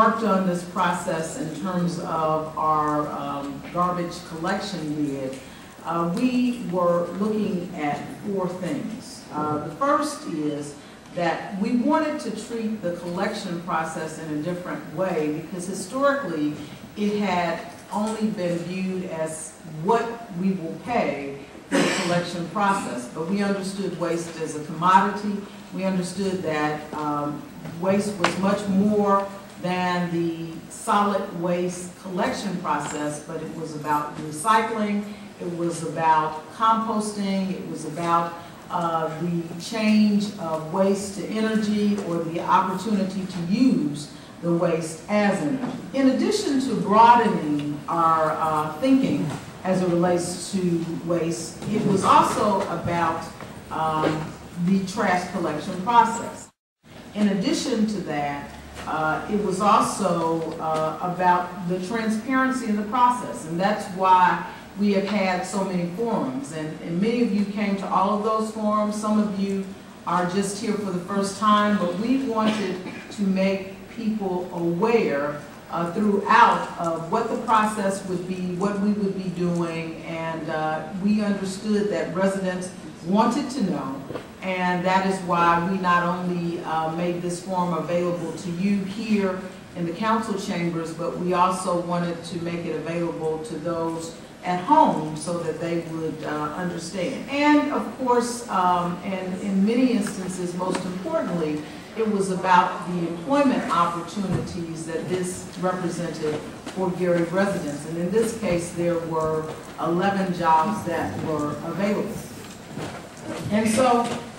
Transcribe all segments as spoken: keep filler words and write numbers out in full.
worked on this process in terms of our um, garbage collection bid, uh, we were looking at four things. Uh, the first is that we wanted to treat the collection process in a different way, because historically it had only been viewed as what we will pay for the collection process. But we understood waste as a commodity. We understood that um, waste was much more than the solid waste collection process, but it was about recycling, it was about composting, it was about uh, the change of waste to energy, or the opportunity to use the waste as energy. In addition to broadening our uh, thinking as it relates to waste, it was also about um, the trash collection process. In addition to that, uh, it was also uh, about the transparency in the process, and that's why we have had so many forums, and, and many of you came to all of those forums. Some of you are just here for the first time, but we wanted to make people aware uh, throughout of what the process would be, what we would be doing, and uh, we understood that residents wanted to know, and that is why we not only uh, made this forum available to you here in the council chambers, but we also wanted to make it available to those at home so that they would uh, understand. And of course, um, and in many instances, most importantly, it was about the employment opportunities that this represented for Gary residents. And in this case, there were eleven jobs that were available. And so,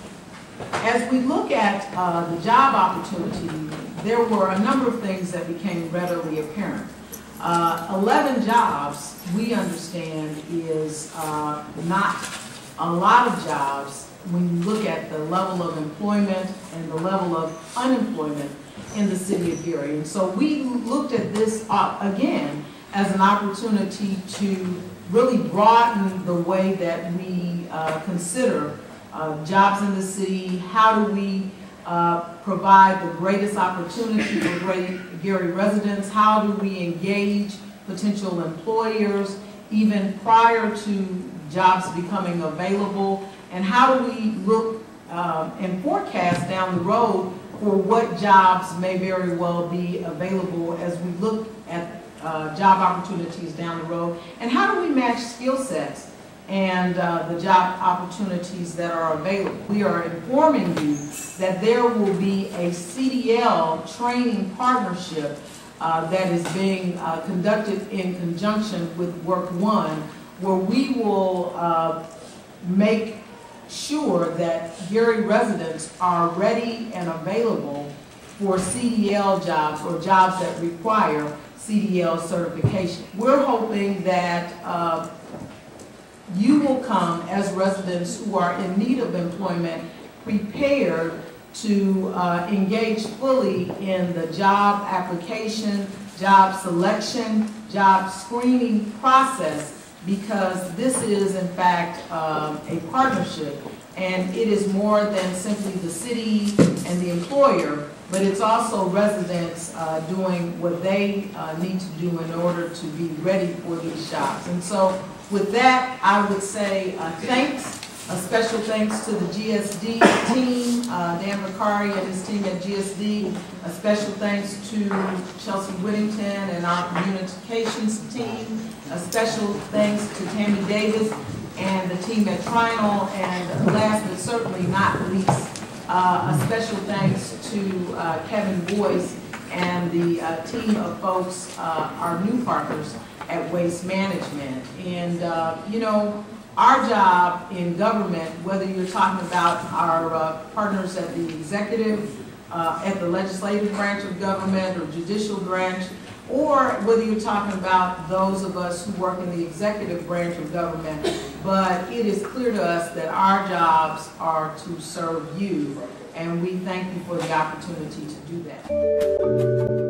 as we look at uh, the job opportunity, there were a number of things that became readily apparent. Uh, eleven jobs, we understand, is uh, not a lot of jobs when you look at the level of employment and the level of unemployment in the city of Gary. And so we looked at this uh, again as an opportunity to really broaden the way that we uh, consider uh, jobs in the city. How do we uh, provide the greatest opportunity for great Gary residents? How do we engage potential employers even prior to jobs becoming available? And how do we look uh, and forecast down the road for what jobs may very well be available as we look at uh, job opportunities down the road? And how do we match skill sets and uh, the job opportunities that are available? We are informing you that there will be a C D L training partnership uh, that is being uh, conducted in conjunction with Work One, where we will uh, make sure that Gary residents are ready and available for C D L jobs, or jobs that require C D L certification. We're hoping that uh, you will come as residents who are in need of employment prepared to uh, engage fully in the job application, job selection, job screening process, because this is in fact um, a partnership, and it is more than simply the city and the employer, but it's also residents uh, doing what they uh, need to do in order to be ready for these jobs. And so with that, I would say uh, thanks, a special thanks to the G S D team, uh, Dan McCarry and his team at G S D, a special thanks to Chelsea Whittington and our communications team, a special thanks to Tammy Davis and the team at Trinal, and last but certainly not least, uh, a special thanks to uh, Kevin Boyce and the uh, team of folks, uh, our new partners at Waste Management. And uh, you know, our job in government, whether you're talking about our uh, partners at the executive, uh, at the legislative branch of government or judicial branch, or whether you're talking about those of us who work in the executive branch of government, but it is clear to us that our jobs are to serve you, and we thank you for the opportunity to do that.